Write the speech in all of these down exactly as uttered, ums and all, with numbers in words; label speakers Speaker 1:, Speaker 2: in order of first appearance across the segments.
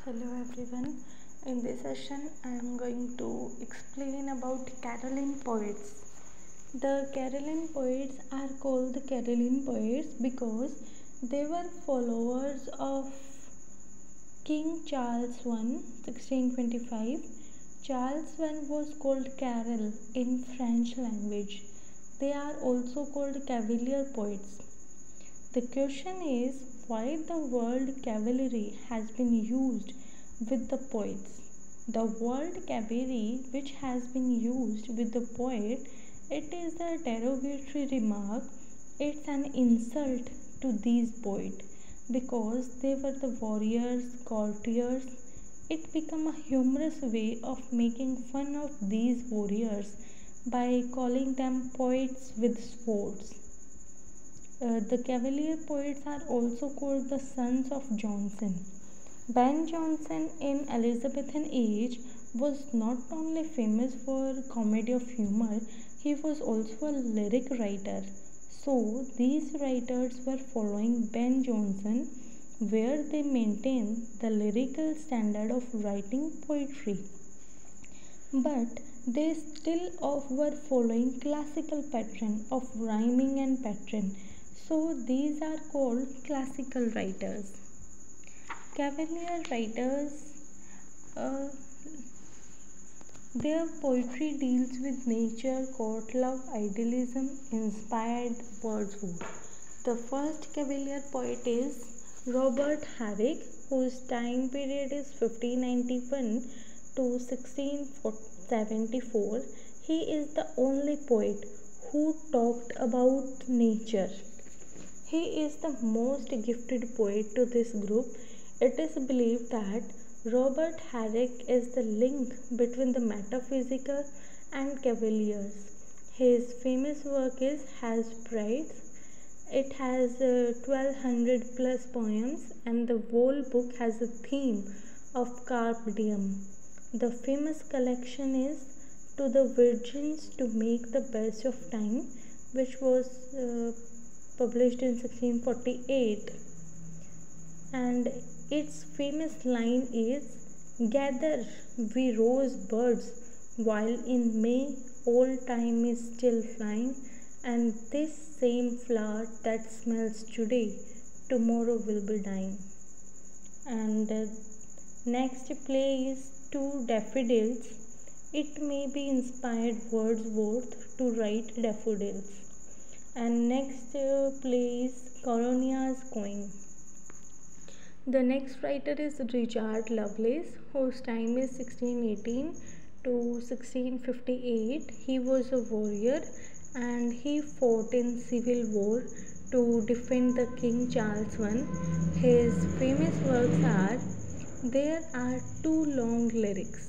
Speaker 1: Hello everyone. In this session, I am going to explain about Caroline poets. The Caroline poets are called the Caroline poets because they were followers of King Charles the First, sixteen twenty-five. Charles the First was called Carol in French language. They are also called Cavalier poets. The question is why the word cavalry has been used with the poets. The word cavalry, which has been used with the poet, it is a derogatory remark. It's an insult to these poets because they were the warriors, courtiers. It became a humorous way of making fun of these warriors by calling them poets with swords. Uh, the Cavalier poets are also called the sons of Jonson. Ben Jonson in Elizabethan age was not only famous for comedy of humor, he was also a lyric writer. So these writers were following Ben Jonson where they maintained the lyrical standard of writing poetry. But they still were following classical pattern of rhyming and pattern, so these are called classical writers. Cavalier writers, uh, their poetry deals with nature, court love, idealism, inspired Wordsworth. The first Cavalier poet is Robert Herrick, whose time period is fifteen ninety-one to sixteen seventy-four. He is the only poet who talked about nature. He is the most gifted poet to this group. It is believed that Robert Herrick is the link between the metaphysical and Cavaliers. His famous work is Has Brides. It has uh, twelve hundred plus poems and the whole book has a theme of carpe diem. The famous collection is To the Virgins to Make the Best of Time, which was uh, published in sixteen forty-eight, and its famous line is gather we rose birds while in May old time is still flying, and this same flower that smells today tomorrow will be dying. And uh, next play is Two Daffodils. It may be inspired Wordsworth to write daffodils. And next uh, play is Coronia's Going. The next writer is Richard Lovelace, whose time is sixteen eighteen to sixteen fifty-eight. He was a warrior and he fought in civil war to defend the King Charles the First. His famous works are There are two long lyrics.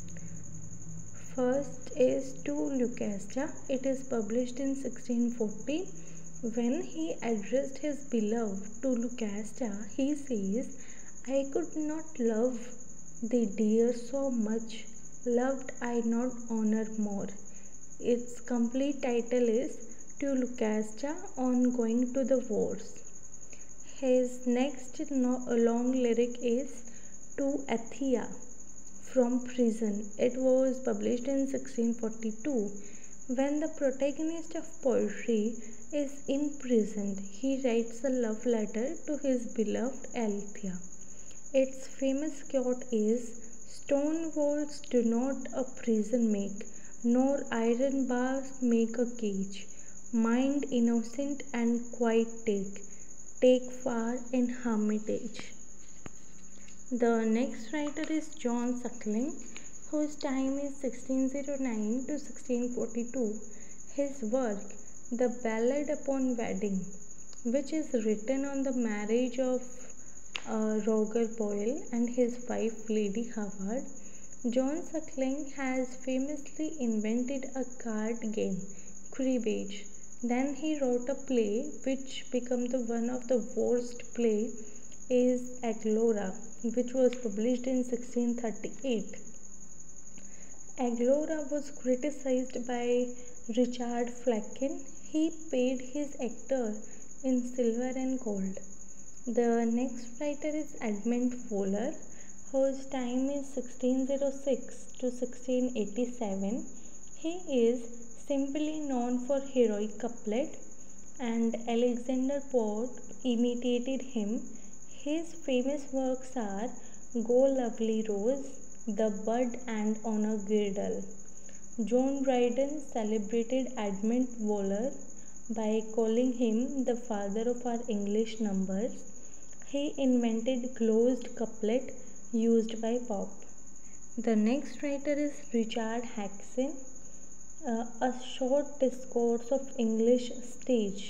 Speaker 1: First is To Lucasta. It is published in sixteen forty. When he addressed his beloved to Lucasta, he says, I could not love thee, dear, so much, loved I not honor more. Its complete title is To Lucasta on Going to the Wars. His next long lyric is To Athea from Prison. It was published in sixteen forty-two. When the protagonist of poetry is imprisoned, he writes a love letter to his beloved Althea. Its famous quote is Stone walls do not a prison make, nor iron bars make a cage. Mind innocent and quiet take, take far in hermitage. The next writer is John Suckling, whose time is sixteen oh nine to sixteen forty-two. His work, The Ballad Upon Wedding, which is written on the marriage of uh, Roger Boyle and his wife Lady Howard. John Suckling has famously invented a card game, cribbage. Then he wrote a play which became the one of the worst play is Aglaura, which was published in sixteen thirty-eight. Aglaura was criticized by Richard Flecken. He paid his actor in silver and gold. The next writer is Edmund Waller, whose time is sixteen oh six to sixteen eighty-seven. He is simply known for heroic couplet, and Alexander Pope imitated him. His famous works are Go Lovely Rose, The Bud and Honor Girdle. John Dryden celebrated Edmund Waller by calling him the father of our English numbers. He invented glozed couplet used by Pope. The next writer is Richard Haxon, uh, a short discourse of English stage.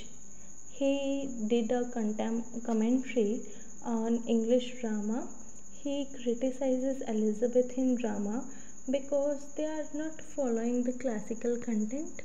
Speaker 1: He did a contem- commentary on English drama. He criticizes Elizabethan drama because they are not following the classical content.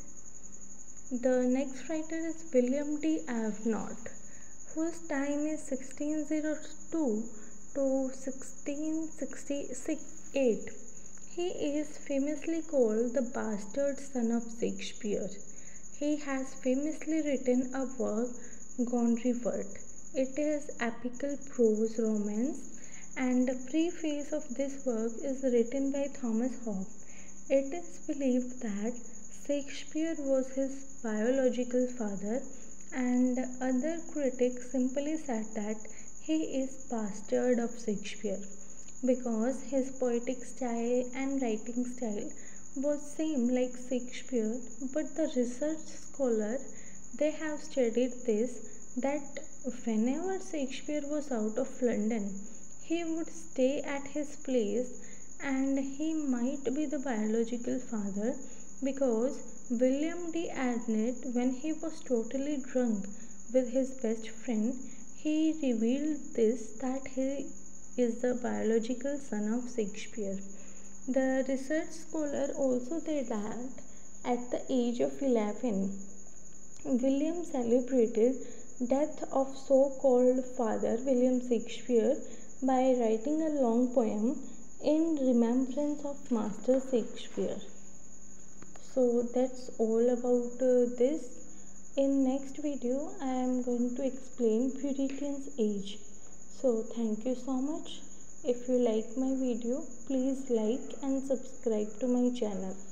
Speaker 1: The next writer is William D. Avenant, whose time is sixteen oh two to sixteen sixty-eight. He is famously called the bastard son of Shakespeare. He has famously written a work, Gondrevort. It is epical prose romance, and the preface of this work is written by Thomas Hobbes. It is believed that Shakespeare was his biological father, and other critics simply said that he is bastard of Shakespeare because his poetic style and writing style was same like Shakespeare. But the research scholar, they have studied this, that whenever Shakespeare was out of London, he would stay at his place, and he might be the biological father because William D. Avenant, when he was totally drunk with his best friend, he revealed this, that he is the biological son of Shakespeare. The research scholar also said that at the age of eleven, William celebrated death of so-called father William Shakespeare by writing a long poem in remembrance of Master Shakespeare. So that's all about uh, this. In next video I am going to explain Puritan's age. So thank you so much. If you like my video, please like and subscribe to my channel.